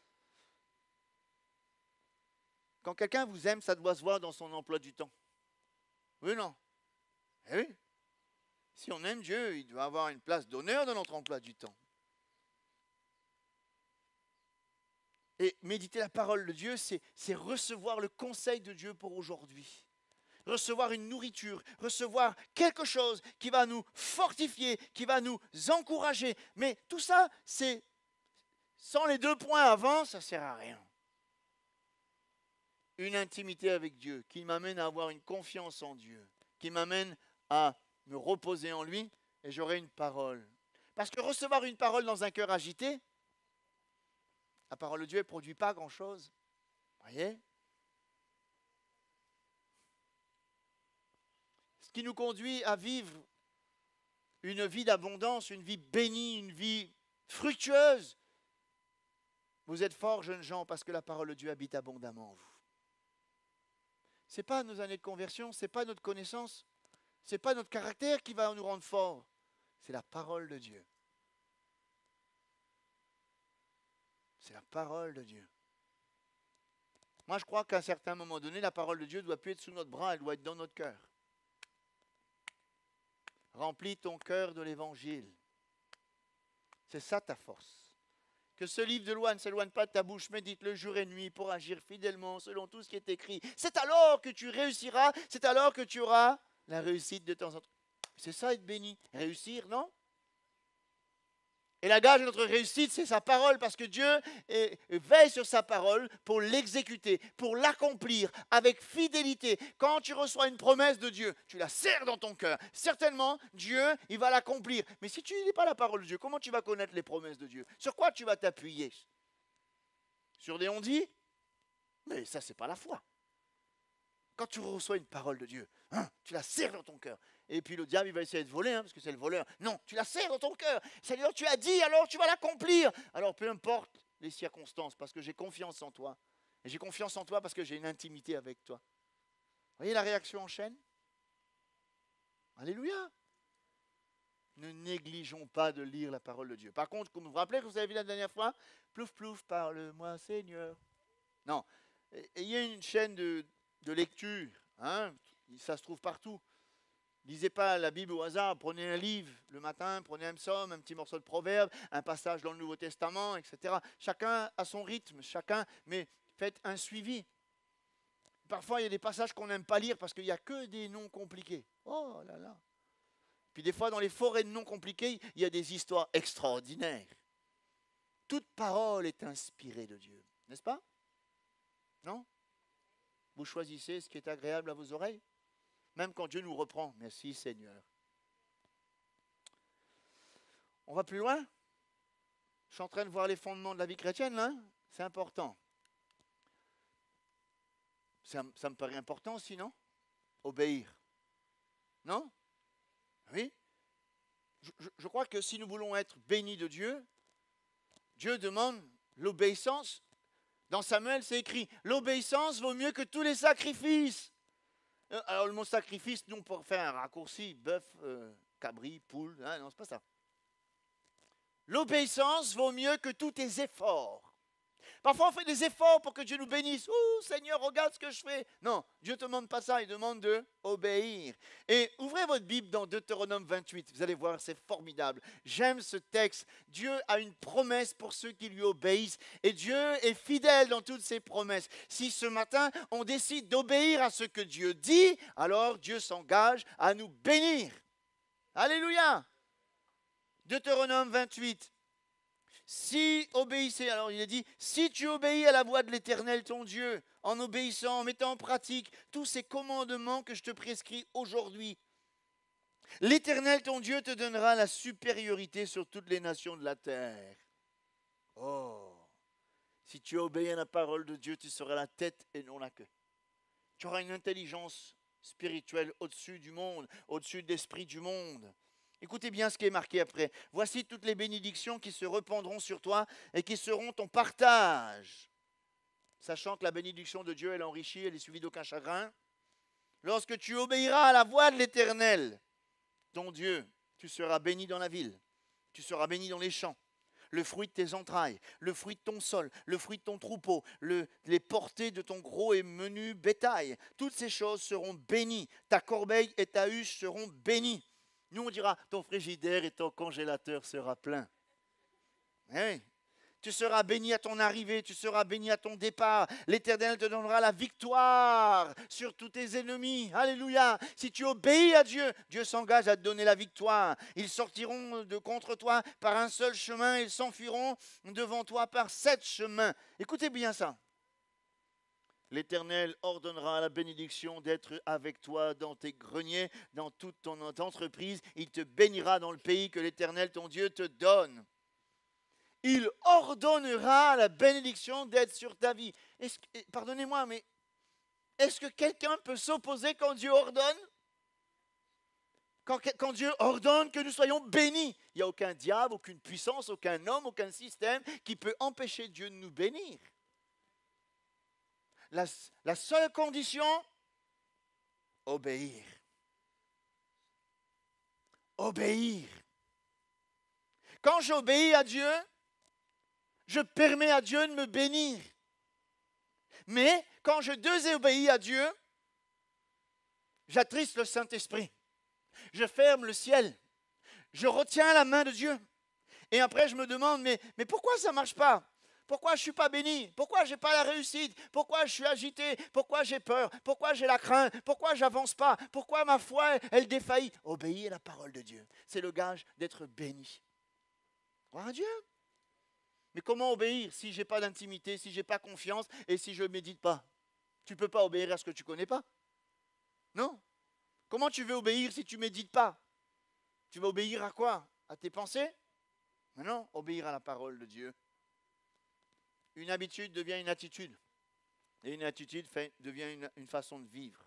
Quand quelqu'un vous aime, ça doit se voir dans son emploi du temps. Oui ou non? Eh oui. Si on aime Dieu, il doit avoir une place d'honneur dans notre emploi du temps. Et méditer la parole de Dieu, c'est recevoir le conseil de Dieu pour aujourd'hui. Recevoir une nourriture, recevoir quelque chose qui va nous fortifier, qui va nous encourager. Mais tout ça, c'est sans les 2 points avant, ça ne sert à rien. Une intimité avec Dieu qui m'amène à avoir une confiance en Dieu, qui m'amène à me reposer en lui et j'aurai une parole. Parce que recevoir une parole dans un cœur agité, la parole de Dieu ne produit pas grand-chose. Voyez? Ce qui nous conduit à vivre une vie d'abondance, une vie bénie, une vie fructueuse. Vous êtes forts, jeunes gens, parce que la parole de Dieu habite abondamment en vous. Ce n'est pas nos années de conversion, ce n'est pas notre connaissance, ce n'est pas notre caractère qui va nous rendre forts. C'est la parole de Dieu. C'est la parole de Dieu. Moi, je crois qu'à un certain moment donné, la parole de Dieu ne doit plus être sous notre bras, elle doit être dans notre cœur. Remplis ton cœur de l'évangile. C'est ça ta force. Que ce livre de loi ne s'éloigne pas de ta bouche, médite-le jour et nuit pour agir fidèlement selon tout ce qui est écrit. C'est alors que tu réussiras, c'est alors que tu auras la réussite de temps en temps. C'est ça être béni, réussir, non? Et la gage de notre réussite, c'est sa parole, parce que Dieu veille sur sa parole pour l'exécuter, pour l'accomplir avec fidélité. Quand tu reçois une promesse de Dieu, tu la serres dans ton cœur. Certainement, Dieu, il va l'accomplir. Mais si tu ne lis pas la parole de Dieu, comment tu vas connaître les promesses de Dieu? Sur quoi tu vas t'appuyer? Sur des on-dit? Mais ça, c'est pas la foi. Quand tu reçois une parole de Dieu, tu la serres dans ton cœur. Et puis le diable, il va essayer de voler, parce que c'est le voleur. Non, tu la serres dans ton cœur. Seigneur, tu as dit, alors tu vas l'accomplir. Alors peu importe les circonstances, parce que j'ai confiance en toi. Et j'ai confiance en toi parce que j'ai une intimité avec toi. Vous voyez la réaction en chaîne? Alléluia. Ne négligeons pas de lire la parole de Dieu. Par contre, comme vous vous rappelez que vous avez vu la dernière fois, plouf, plouf, parle-moi Seigneur. Non, il y a une chaîne de lecture, ça se trouve partout. Lisez pas la Bible au hasard, prenez un livre le matin, prenez un psaume, un petit morceau de proverbe, un passage dans le Nouveau Testament, etc. Chacun a son rythme, mais faites un suivi. Parfois, il y a des passages qu'on n'aime pas lire parce qu'il n'y a que des noms compliqués. Oh là là. Puis des fois, dans les forêts de noms compliqués, il y a des histoires extraordinaires. Toute parole est inspirée de Dieu, n'est-ce pas? Non? Vous choisissez ce qui est agréable à vos oreilles? Même quand Dieu nous reprend. Merci Seigneur. On va plus loin? Je suis en train de voir les fondements de la vie chrétienne, là. C'est important. Ça me paraît important aussi, non? Obéir. Non? Oui? Je crois que si nous voulons être bénis de Dieu, Dieu demande l'obéissance. Dans Samuel, c'est écrit, l'obéissance vaut mieux que tous les sacrifices. Alors le mot sacrifice, nous, pour faire un raccourci, bœuf, cabri, poule, non, c'est pas ça. L'obéissance vaut mieux que tous tes efforts. Parfois, on fait des efforts pour que Dieu nous bénisse. Ouh, Seigneur, regarde ce que je fais. Non, Dieu ne te demande pas ça, il demande d'obéir. Et ouvrez votre Bible dans Deutéronome 28. Vous allez voir, c'est formidable. J'aime ce texte. Dieu a une promesse pour ceux qui lui obéissent. Et Dieu est fidèle dans toutes ses promesses. Si ce matin, on décide d'obéir à ce que Dieu dit, alors Dieu s'engage à nous bénir. Alléluia. Deutéronome 28. Si obéissez, alors il est dit, si tu obéis à la voix de l'Éternel ton Dieu, en obéissant, en mettant en pratique tous ces commandements que je te prescris aujourd'hui, l'Éternel ton Dieu te donnera la supériorité sur toutes les nations de la terre. Oh, si tu obéis à la parole de Dieu, tu seras la tête et non la queue. Tu auras une intelligence spirituel au-dessus du monde, au-dessus de l'esprit du monde. Écoutez bien ce qui est marqué après. Voici toutes les bénédictions qui se répandront sur toi et qui seront ton partage. Sachant que la bénédiction de Dieu, elle enrichit, elle est suivie d'aucun chagrin. Lorsque tu obéiras à la voix de l'Éternel, ton Dieu, tu seras béni dans la ville, tu seras béni dans les champs. Le fruit de tes entrailles, le fruit de ton sol, le fruit de ton troupeau, les portées de ton gros et menu bétail. Toutes ces choses seront bénies. Ta corbeille et ta huche seront bénies. Nous, on dira, ton frigidaire et ton congélateur sera plein. Oui. Tu seras béni à ton arrivée, tu seras béni à ton départ. L'Éternel te donnera la victoire sur tous tes ennemis. Alléluia. Si tu obéis à Dieu, Dieu s'engage à te donner la victoire. Ils sortiront de contre toi par un seul chemin, ils s'enfuiront devant toi par 7 chemins. Écoutez bien ça. L'Éternel ordonnera la bénédiction d'être avec toi dans tes greniers, dans toute ton entreprise. Il te bénira dans le pays que l'Éternel, ton Dieu, te donne. Il ordonnera la bénédiction d'être sur ta vie. Pardonnez-moi, mais est-ce que quelqu'un peut s'opposer quand Dieu ordonne? Quand Dieu ordonne que nous soyons bénis, il n'y a aucun diable, aucune puissance, aucun homme, aucun système qui peut empêcher Dieu de nous bénir. La seule condition, obéir. Obéir. Quand j'obéis à Dieu, je permets à Dieu de me bénir. Mais quand je désobéis à Dieu, j'attriste le Saint-Esprit. Je ferme le ciel. Je retiens la main de Dieu. Et après, je me demande, mais pourquoi ça ne marche pas? Pourquoi je ne suis pas béni? Pourquoi je n'ai pas la réussite? Pourquoi je suis agité? Pourquoi j'ai peur? Pourquoi j'ai la crainte? Pourquoi je n'avance pas? Pourquoi ma foi, elle défaillit? Obéir à la parole de Dieu. C'est le gage d'être béni. Gloire à Dieu. Mais comment obéir si je n'ai pas d'intimité, si je n'ai pas confiance et si je ne médite pas? Tu ne peux pas obéir à ce que tu ne connais pas. Non. Comment tu veux obéir si tu ne médites pas? Tu vas obéir à quoi? À tes pensées? Mais non, obéir à la parole de Dieu. Une habitude devient une attitude. Et une attitude devient une façon de vivre.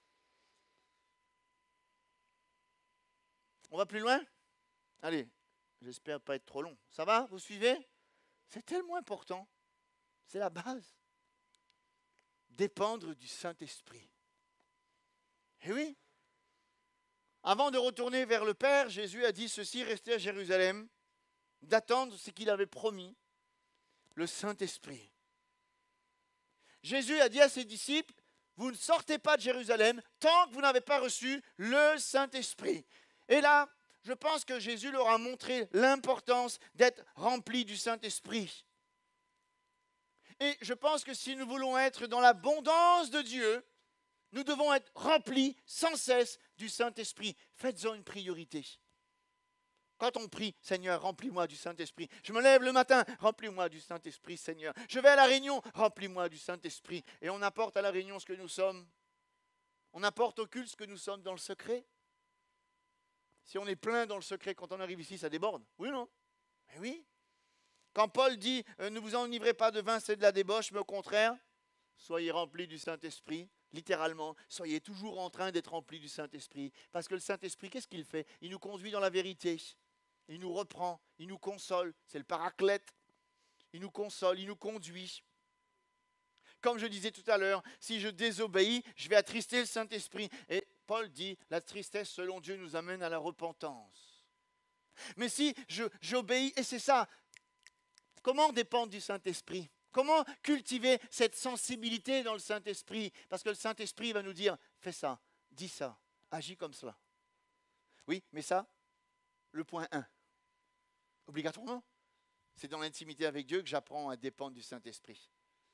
On va plus loin? Allez, j'espère pas être trop long. Ça va? Vous suivez? C'est tellement important. C'est la base. Dépendre du Saint-Esprit. Eh oui. Avant de retourner vers le Père, Jésus a dit ceci, restez à Jérusalem, d'attendre ce qu'il avait promis, le Saint-Esprit. Jésus a dit à ses disciples, vous ne sortez pas de Jérusalem tant que vous n'avez pas reçu le Saint-Esprit. Et là, je pense que Jésus leur a montré l'importance d'être rempli du Saint-Esprit. Et je pense que si nous voulons être dans l'abondance de Dieu, nous devons être remplis sans cesse du Saint-Esprit. Faites-en une priorité. Quand on prie, Seigneur, remplis-moi du Saint-Esprit. Je me lève le matin, remplis-moi du Saint-Esprit, Seigneur. Je vais à la réunion, remplis-moi du Saint-Esprit. Et on apporte à la réunion ce que nous sommes. On apporte au culte ce que nous sommes dans le secret. Si on est plein dans le secret, quand on arrive ici, ça déborde. Oui ou non? Mais oui. Quand Paul dit, ne vous enivrez pas de vin, c'est de la débauche, mais au contraire, soyez remplis du Saint-Esprit. Littéralement, soyez toujours en train d'être remplis du Saint-Esprit. Parce que le Saint-Esprit, qu'est-ce qu'il fait? Il nous conduit dans la vérité. Il nous reprend, il nous console. C'est le paraclète. Il nous console, il nous conduit. Comme je disais tout à l'heure, si je désobéis, je vais attrister le Saint-Esprit. Et Paul dit, la tristesse selon Dieu nous amène à la repentance. Mais si j'obéis, et c'est ça, comment dépendre du Saint-Esprit? Comment cultiver cette sensibilité dans le Saint-Esprit? Parce que le Saint-Esprit va nous dire, fais ça, dis ça, agis comme cela. Oui, mais ça, le point 1, obligatoirement, c'est dans l'intimité avec Dieu que j'apprends à dépendre du Saint-Esprit.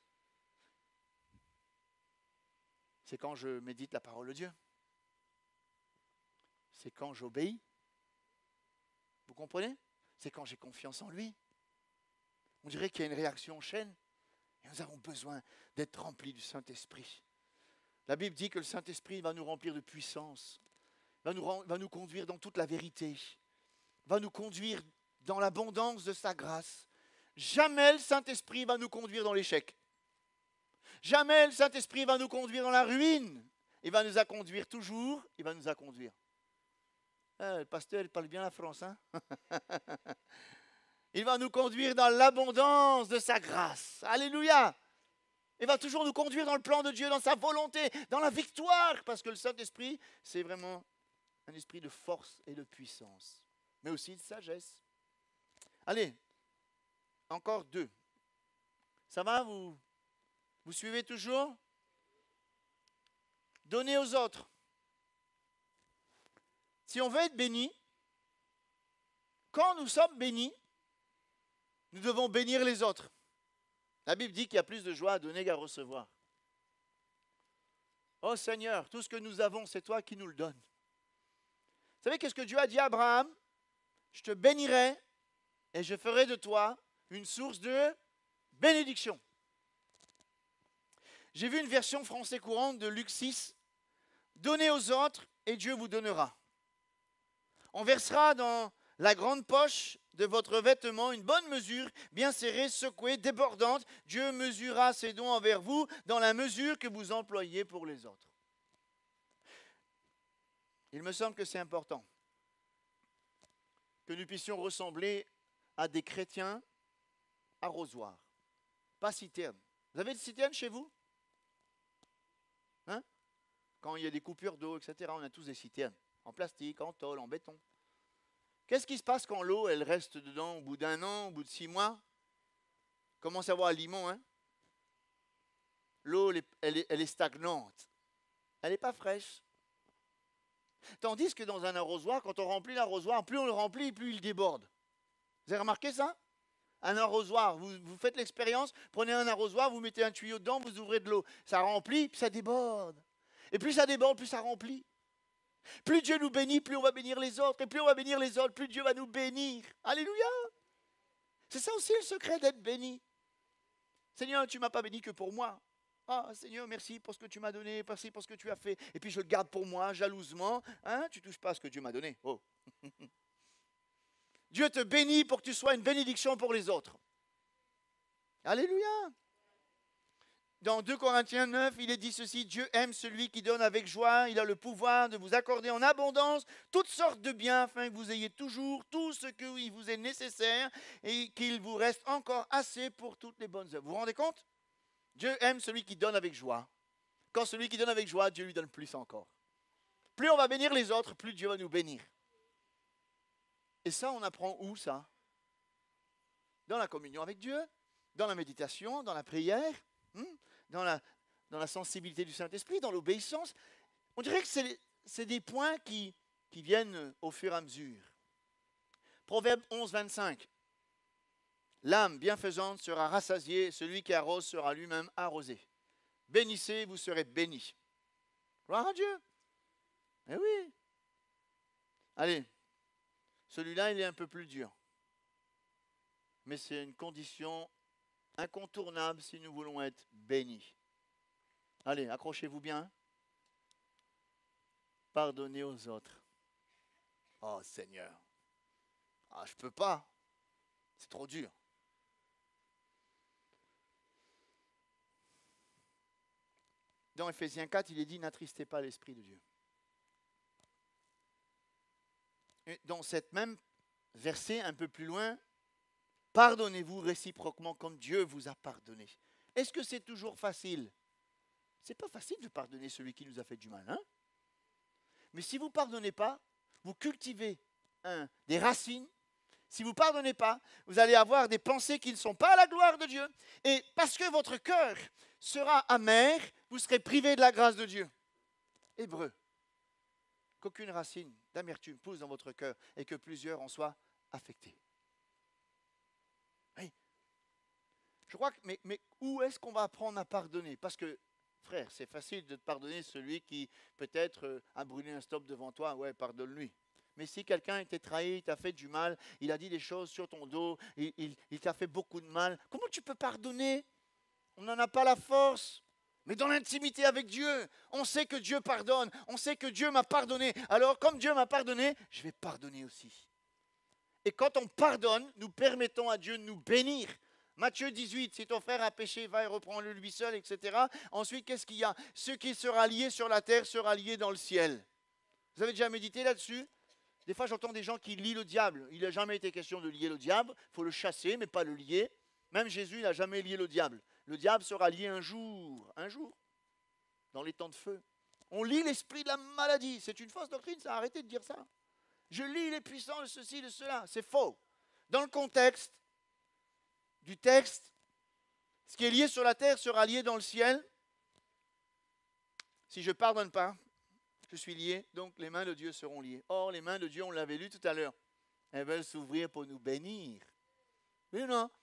C'est quand je médite la parole de Dieu. C'est quand j'obéis. Vous comprenez? C'est quand j'ai confiance en lui. On dirait qu'il y a une réaction en chaîne. Et nous avons besoin d'être remplis du Saint-Esprit. La Bible dit que le Saint-Esprit va nous remplir de puissance, va nous conduire dans toute la vérité, va nous conduire dans l'abondance de sa grâce. Jamais le Saint-Esprit va nous conduire dans l'échec. Jamais le Saint-Esprit va nous conduire dans la ruine. Il va nous conduire toujours. Il va nous conduire. Le pasteur, il parle bien la France. Hein? Il va nous conduire dans l'abondance de sa grâce. Alléluia. Il va toujours nous conduire dans le plan de Dieu, dans sa volonté, dans la victoire. Parce que le Saint-Esprit, c'est vraiment un esprit de force et de puissance. Mais aussi de sagesse. Allez, encore 2. Ça va, vous suivez toujours? Donnez aux autres. Si on veut être béni, quand nous sommes bénis, nous devons bénir les autres. La Bible dit qu'il y a plus de joie à donner qu'à recevoir. Oh Seigneur, tout ce que nous avons, c'est toi qui nous le donnes. Vous savez qu'est-ce que Dieu a dit à Abraham? Je te bénirai et je ferai de toi une source de bénédiction. J'ai vu une version français courante de Luc 6. Donnez aux autres et Dieu vous donnera. On versera dans la grande poche de votre vêtement une bonne mesure, bien serrée, secouée, débordante. Dieu mesurera ses dons envers vous dans la mesure que vous employez pour les autres. Il me semble que c'est important que nous puissions ressembler à des chrétiens arrosoirs, pas citernes. Vous avez des citernes chez vous? Hein? Quand il y a des coupures d'eau, etc., on a tous des citernes, en plastique, en tôle, en béton. Qu'est-ce qui se passe quand l'eau, elle reste dedans au bout d'1 an, au bout de 6 mois? Commence à avoir un limon, hein? L'eau, elle est stagnante. Elle n'est pas fraîche. Tandis que dans un arrosoir, quand on remplit l'arrosoir, plus on le remplit, plus il déborde. Vous avez remarqué ça? Un arrosoir, vous faites l'expérience, prenez un arrosoir, vous mettez un tuyau dedans, vous ouvrez de l'eau. Ça remplit, puis ça déborde. Et plus ça déborde, plus ça remplit. Plus Dieu nous bénit, plus on va bénir les autres. Et plus on va bénir les autres, plus Dieu va nous bénir. Alléluia! C'est ça aussi le secret d'être béni. Seigneur, tu ne m'as pas béni que pour moi. Ah, Seigneur, merci pour ce que tu m'as donné, merci pour ce que tu as fait. Et puis je le garde pour moi, jalousement. Hein? Tu ne touches pas à ce que Dieu m'a donné. Oh. Dieu te bénit pour que tu sois une bénédiction pour les autres. Alléluia! Dans 2 Corinthiens 9, il est dit ceci, Dieu aime celui qui donne avec joie, il a le pouvoir de vous accorder en abondance toutes sortes de biens afin que vous ayez toujours tout ce qui vous est nécessaire et qu'il vous reste encore assez pour toutes les bonnes œuvres. Vous vous rendez compte? Dieu aime celui qui donne avec joie. Quand celui qui donne avec joie, Dieu lui donne plus encore. Plus on va bénir les autres, plus Dieu va nous bénir. Et ça, on apprend où ça? Dans la communion avec Dieu, dans la méditation, dans la prière, dans la sensibilité du Saint-Esprit, dans l'obéissance. On dirait que c'est des points qui viennent au fur et à mesure. Proverbe 11, 25. L'âme bienfaisante sera rassasiée, celui qui arrose sera lui-même arrosé. Bénissez, vous serez bénis. Gloire à Dieu. Eh oui. Allez, celui-là, il est un peu plus dur. Mais c'est une condition incontournable si nous voulons être bénis. Allez, accrochez-vous bien. Pardonnez aux autres. Oh Seigneur. Ah, je ne peux pas. C'est trop dur. Dans Ephésiens 4, il est dit, n'attristez pas l'Esprit de Dieu. Et dans cette même verset, un peu plus loin, pardonnez-vous réciproquement comme Dieu vous a pardonné. Est-ce que c'est toujours facile? C'est pas facile de pardonner celui qui nous a fait du mal, hein? Mais si vous ne pardonnez pas, vous cultivez des racines. Si vous ne pardonnez pas, vous allez avoir des pensées qui ne sont pas à la gloire de Dieu. Et parce que votre cœur sera amer, vous serez privé de la grâce de Dieu. Hébreu. Qu'aucune racine d'amertume pousse dans votre cœur et que plusieurs en soient affectés. Oui. Je crois que, mais où est-ce qu'on va apprendre à pardonner? Parce que, frère, c'est facile de te pardonner celui qui peut-être a brûlé un stop devant toi. Ouais, pardonne-lui. Mais si quelqu'un t'a trahi, t'a fait du mal, il a dit des choses sur ton dos, il t'a fait beaucoup de mal, comment tu peux pardonner? On n'en a pas la force. Mais dans l'intimité avec Dieu, on sait que Dieu pardonne, on sait que Dieu m'a pardonné. Alors, comme Dieu m'a pardonné, je vais pardonner aussi. Et quand on pardonne, nous permettons à Dieu de nous bénir Matthieu 18, si ton frère a péché, va et reprends-le lui seul, etc. Ensuite, qu'est-ce qu'il y a? Ce qui sera lié sur la terre sera lié dans le ciel. Vous avez déjà médité là-dessus? Des fois, j'entends des gens qui lient le diable. Il n'a jamais été question de lier le diable. Il faut le chasser, mais pas le lier. Même Jésus n'a jamais lié le diable. Le diable sera lié un jour, dans les temps de feu. On lie l'esprit de la maladie. C'est une fausse doctrine, ça. Arrêtez de dire ça. Je lis les puissants de ceci, de cela. C'est faux. Dans le contexte du texte, ce qui est lié sur la terre sera lié dans le ciel. Si je ne pardonne pas, je suis lié, donc les mains de Dieu seront liées. Or, les mains de Dieu, on l'avait lu tout à l'heure, elles veulent s'ouvrir pour nous bénir. Oui ou non?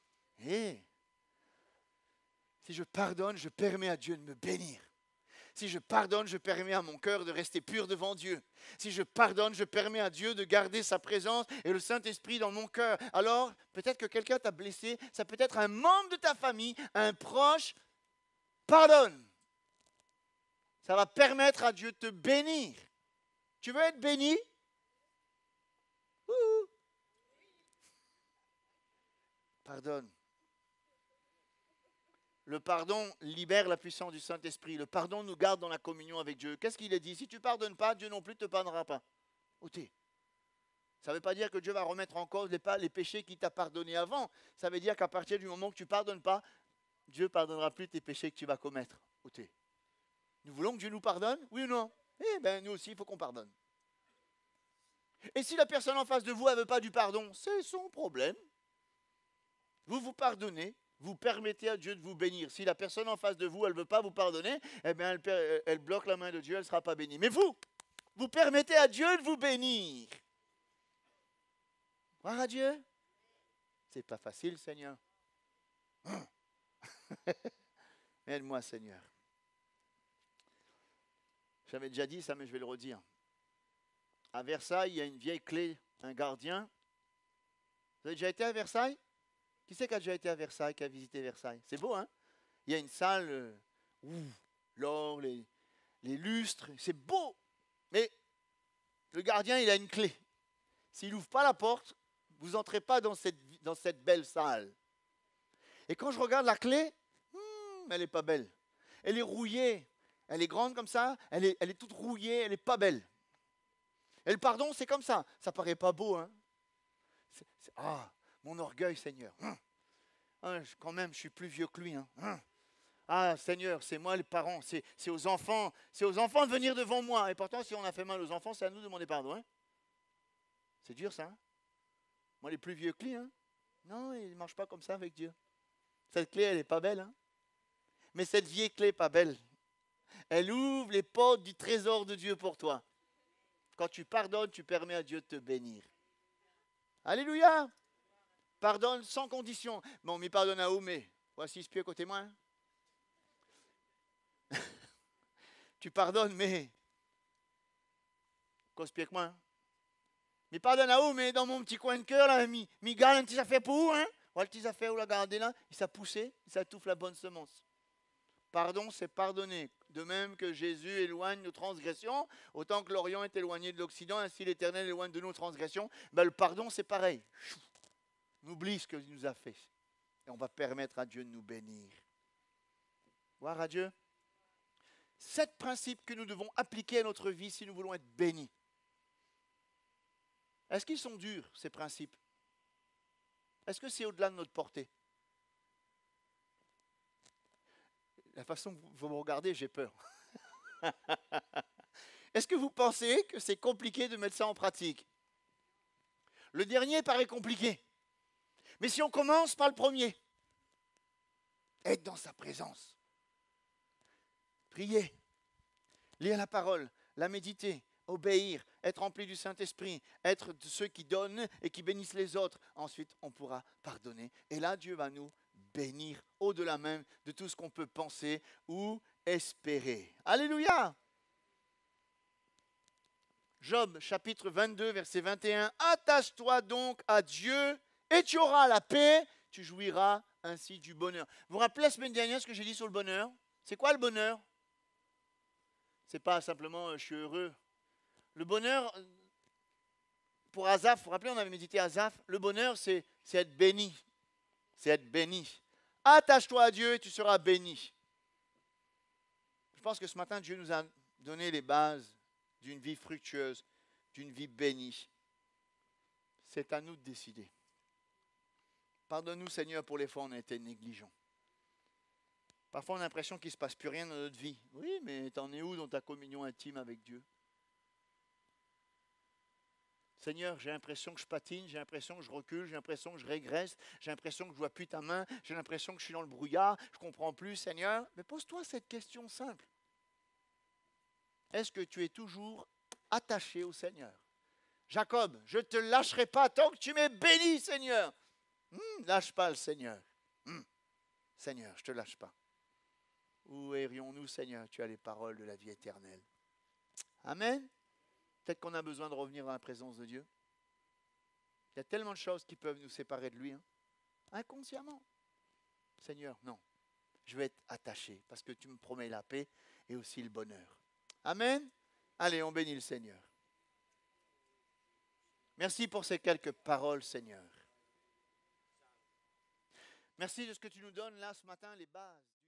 Si je pardonne, je permets à Dieu de me bénir. Si je pardonne, je permets à mon cœur de rester pur devant Dieu. Si je pardonne, je permets à Dieu de garder sa présence et le Saint-Esprit dans mon cœur. Alors, peut-être que quelqu'un t'a blessé, ça peut être un membre de ta famille, un proche. Pardonne. Ça va permettre à Dieu de te bénir. Tu veux être béni? Pardonne. Le pardon libère la puissance du Saint-Esprit. Le pardon nous garde dans la communion avec Dieu. Qu'est-ce qu'il est dit? Si tu ne pardonnes pas, Dieu non plus ne te pardonnera pas. Ôtez. Ça ne veut pas dire que Dieu va remettre en cause les péchés qu'il t'a pardonnés avant. Ça veut dire qu'à partir du moment que tu ne pardonnes pas, Dieu ne pardonnera plus tes péchés que tu vas commettre. Ôtez. Nous voulons que Dieu nous pardonne? Oui ou non? Eh bien, nous aussi, il faut qu'on pardonne. Et si la personne en face de vous, elle ne veut pas du pardon, c'est son problème. Vous vous pardonnez. Vous permettez à Dieu de vous bénir. Si la personne en face de vous, elle ne veut pas vous pardonner, eh bien, elle bloque la main de Dieu, elle ne sera pas bénie. Mais vous permettez à Dieu de vous bénir. Gloire à Dieu. C'est pas facile, Seigneur. Aide-moi, Seigneur. J'avais déjà dit ça, mais je vais le redire. À Versailles, il y a une vieille clé, un gardien. Vous avez déjà été à Versailles? Qui c'est qui a déjà été à Versailles, qui a visité Versailles? C'est beau, hein? Il y a une salle où l'or, les lustres, c'est beau. Mais le gardien, il a une clé. S'il n'ouvre pas la porte, vous n'entrez pas dans cette belle salle. Et quand je regarde la clé, elle n'est pas belle. Elle est rouillée. Elle est grande comme ça, elle est toute rouillée, elle n'est pas belle. Et le pardon, c'est comme ça. Ça paraît pas beau, hein? Mon orgueil, Seigneur. Quand même, je suis plus vieux que lui. Ah, Seigneur, c'est moi les parents. C'est aux enfants. C'est aux enfants de venir devant moi. Et pourtant, si on a fait mal aux enfants, c'est à nous de demander pardon. Hein? C'est dur, ça. Hein? Moi, les plus vieux que lui. Hein? Non, il ne marche pas comme ça avec Dieu. Cette clé, elle n'est pas belle. Hein? Mais cette vieille clé n'est pas belle. Elle ouvre les portes du trésor de Dieu pour toi. Quand tu pardonnes, tu permets à Dieu de te bénir. Alléluia! Pardonne sans condition. Bon, mi pardonne à Oumé. Voici ce pied côté moi. Tu pardonnes, mais cause pied que moi. Mi pardonne à Oumé dans mon petit coin de cœur, là, mi garde un petit affaire pour où, hein? Voilà le petit affaire où la garder là, et ça poussé, ça touffe la bonne semence. Pardon, c'est pardonner. De même que Jésus éloigne nos transgressions, autant que l'Orient est éloigné de l'Occident, ainsi l'Éternel éloigne de nos transgressions. Ben, le pardon, c'est pareil. On oublie ce qu'il nous a fait. Et on va permettre à Dieu de nous bénir. Gloire à Dieu. 7 principes que nous devons appliquer à notre vie si nous voulons être bénis. Est-ce qu'ils sont durs, ces principes? Est-ce que c'est au-delà de notre portée? La façon que vous me regardez, j'ai peur. Est-ce que vous pensez que c'est compliqué de mettre ça en pratique? Le dernier paraît compliqué. Mais si on commence par le premier, être dans sa présence, prier, lire la parole, la méditer, obéir, être rempli du Saint-Esprit, être de ceux qui donnent et qui bénissent les autres. Ensuite, on pourra pardonner. Et là, Dieu va nous bénir au-delà même de tout ce qu'on peut penser ou espérer. Alléluia! Job, chapitre 22, verset 21. Attache-toi donc à Dieu et tu auras la paix, tu jouiras ainsi du bonheur. Vous vous rappelez la semaine dernière ce que j'ai dit sur le bonheur? C'est quoi le bonheur? C'est pas simplement je suis heureux. Le bonheur, pour Asaph, vous vous rappelez, on avait médité Asaph, le bonheur c'est être béni. C'est être béni. Attache-toi à Dieu et tu seras béni. Je pense que ce matin, Dieu nous a donné les bases d'une vie fructueuse, d'une vie bénie. C'est à nous de décider. Pardonne-nous, Seigneur, pour les fois où on a été négligents. Parfois, on a l'impression qu'il ne se passe plus rien dans notre vie. Oui, mais t'en es où dans ta communion intime avec Dieu? Seigneur, j'ai l'impression que je patine, j'ai l'impression que je recule, j'ai l'impression que je régresse, j'ai l'impression que je ne vois plus ta main, j'ai l'impression que je suis dans le brouillard, je ne comprends plus, Seigneur. Mais pose-toi cette question simple. Est-ce que tu es toujours attaché au Seigneur? Jacob, je ne te lâcherai pas tant que tu m'es béni, Seigneur. Lâche pas le Seigneur. Seigneur, je ne te lâche pas. Où irions-nous, Seigneur? Tu as les paroles de la vie éternelle. Amen. Peut-être qu'on a besoin de revenir dans la présence de Dieu. Il y a tellement de choses qui peuvent nous séparer de lui, inconsciemment. Seigneur, non, je vais être attaché parce que tu me promets la paix et aussi le bonheur. Amen. Allez, on bénit le Seigneur. Merci pour ces quelques paroles, Seigneur. Merci de ce que tu nous donnes là ce matin, les bases.